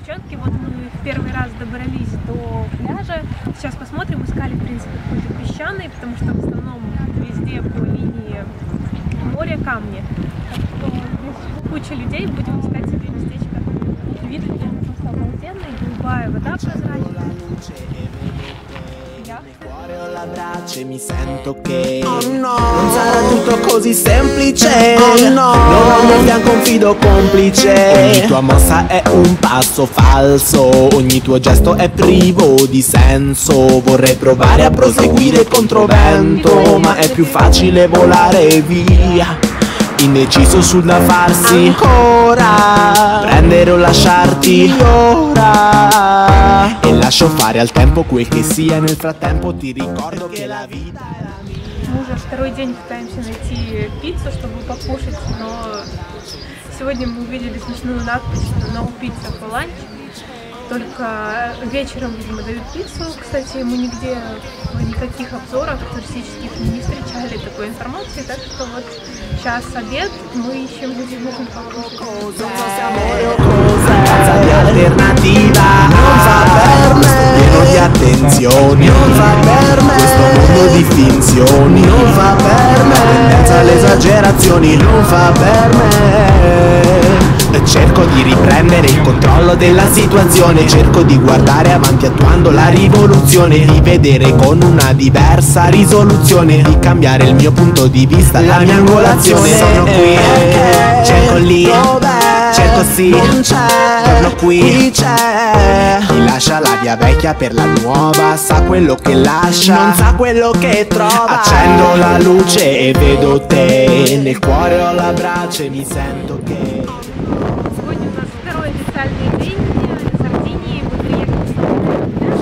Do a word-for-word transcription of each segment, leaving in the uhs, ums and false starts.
девчонки, вот мы в первый раз добрались до пляжа. Сейчас посмотрим, искали, в принципе, какой-то песчаный, потому что в основном везде по линии моря камни. Так что здесь куча людей, будем искать себе местечко. Вид просто обалденный, голубая вода прозрачная. Mi sento che oh no, non sarà tutto così semplice. Oh no, non ho nel fianco un fido complice. Ogni tua mossa è un passo falso, ogni tuo gesto è privo di senso. Vorrei provare a proseguire contro vento, ma è più facile volare via. Indeciso sul da farsi ancora, prendere o lasciarti ora. E lascio fare al tempo quel che sia. Nel frattempo ti ricordo che la vita è la mia. Мы уже второй день пытаемся найти пиццу, чтобы покушать, но сегодня мы увидели смешную надпись «No pizza for lunch». Только вечером, видимо, дают пиццу. Кстати, мы нигде в никаких обзорах туристических не встречали такой информации, так что вот сейчас обед, мы ищем, где можем покушать. Alternativa non fa per me, pieno di attenzioni non fa per me, questo mondo di finzioni non fa per me, la tendenza alle esagerazioni non fa per me. Cerco di riprendere il controllo della situazione, cerco di guardare avanti attuando la rivoluzione, di vedere con una diversa risoluzione, di cambiare il mio punto di vista, la mia angolazione. Sono qui, cerco lì, cerco sì, torno qui, c'è. Chi lascia la via vecchia per la nuova sa quello che lascia, non sa quello che trova. Accendo la luce e vedo te, nel cuore ho la brace, mi sento che Сегодня у нас второй официальный день в Сардинии. Мы приехали с пляж,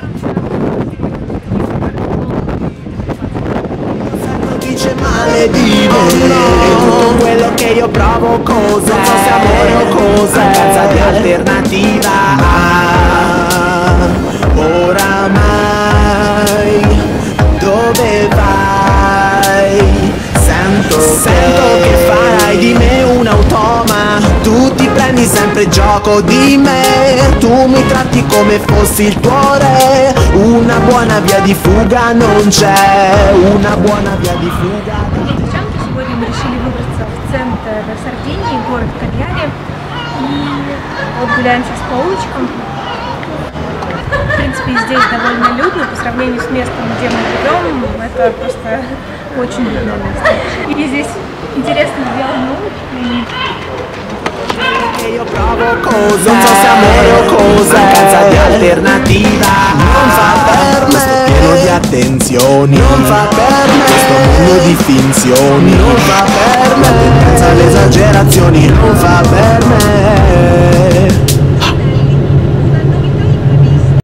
dice male di me, e tutto quello che io provo cos'è, non so se amore o cos'è, mancanza di alternativa. Ah, oramai dove vai? Sento, sento che farai di me un automa, tu ti prendi sempre gioco di me, tu mi tratti come fossi il tuo re. Una buona via di fuga non c'è, una buona via di fuga. Девчонки, сегодня мы решили выбраться в центр Сардинии, город Кальяри. И вот гуляем сейчас по улочкам. В принципе, здесь довольно людно по сравнению с местом, где мы живем. Это просто очень людное место. И здесь интересно сделаны улочки. Io provo cosa, non so se amore o cosa, mancanza di alternativa non fa per me, questo pieno di attenzioni non fa per me, questo mondo di finzioni non fa per me, la tendenza alle esagerazioni non fa per me.